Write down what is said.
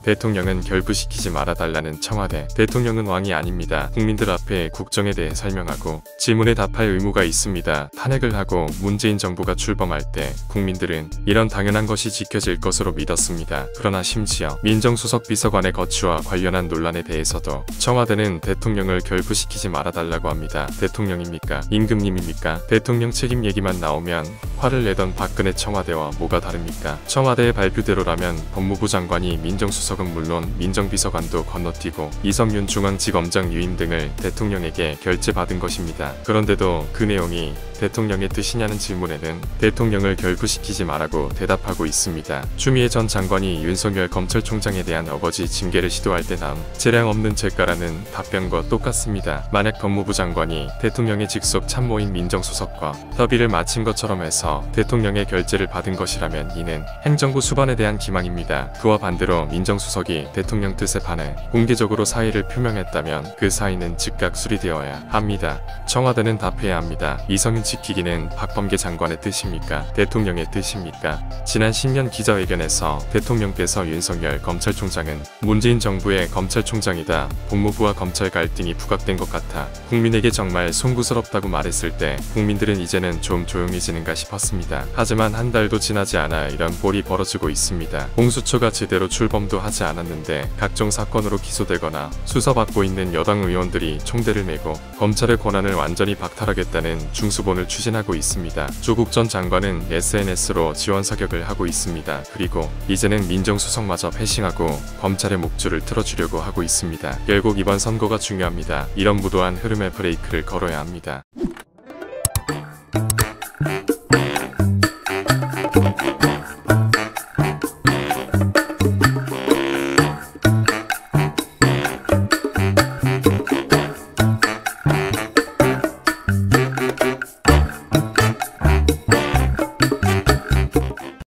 대통령은 결부시키지 말아달라는 청와대. 대통령은 왕이 아닙니다. 국민들 앞에 국정에 대해 설명하고 질문에 답할 의무가 있습니다. 탄핵을 하고 문재인 정부가 출범할 때 국민들은 이런 당연한 것이 지켜질 것으로 믿었습니다. 그러나 심지어 민정수석 비서관의 거취와 관련한 논란에 대해서도 청와대는 대통령을 결부시키지 말아달라고 합니다. 대통령입니까? 임금님입니까? 대통령 책임 얘기만 나오면 화를 내던 박근혜 청와대와 뭐가 다릅니까? 청와대의 발표대로라면 법무부 장관이 민정수석은 물론 민정비서관도 건너뛰고 이성윤 중앙지검장 유임 등을 대통령에게 결재받은 것입니다. 그런데도 그 내용이 대통령의 뜻이냐는 질문에는 대통령을 결부시키지 말라고 대답하고 있습니다. 추미애 전 장관이 윤석열 검찰총장에 대한 어거지 징계를 시도할 때 남 재량 없는 죄가라는 답변과 똑같습니다. 만약 법무부 장관이 대통령의 직속 참모인 민정수석과 협의를 마친 것처럼 해서 대통령의 결재를 받은 것이라면 이는 행정부 수반에 대한 기망입니다. 그와 반대로 민정수석이 대통령 뜻에 반해 공개적으로 사의를 표명했다면 그 사의는 즉각 수리되어야 합니다. 청와대는 답해야 합니다. 이성윤 지키기는 박범계 장관의 뜻입니까? 대통령의 뜻입니까? 지난 10년 기자회견에서 대통령께서 윤석열 검찰총장은 문재인 정부의 검찰총장이다. 법무부와 검찰 갈등이 부각된 것 같아 국민에게 정말 송구스럽다고 말했을 때 국민들은 이제는 좀 조용해지는가 싶었습니다. 하지만 한 달도 지나지 않아 이런 꼴이 벌어지고 있습니다. 공수처가 제대로 출범도 하지 않았는데 각종 사건으로 기소되거나 수사받고 있는 여당 의원들이 총대를 메고 검찰의 권한을 완전히 박탈하겠다는 중수본을 추진하고 있습니다. 조국 전 장관은 SNS로 지원 사격을 하고 있습니다. 그리고 이제는 민정수석마저 패싱하고 검찰의 목줄을 틀어주려고 하고 있습니다. 결국 이번 선거가 중요합니다. 이런 무도한 흐름에 브레이크를 걸어야 합니다.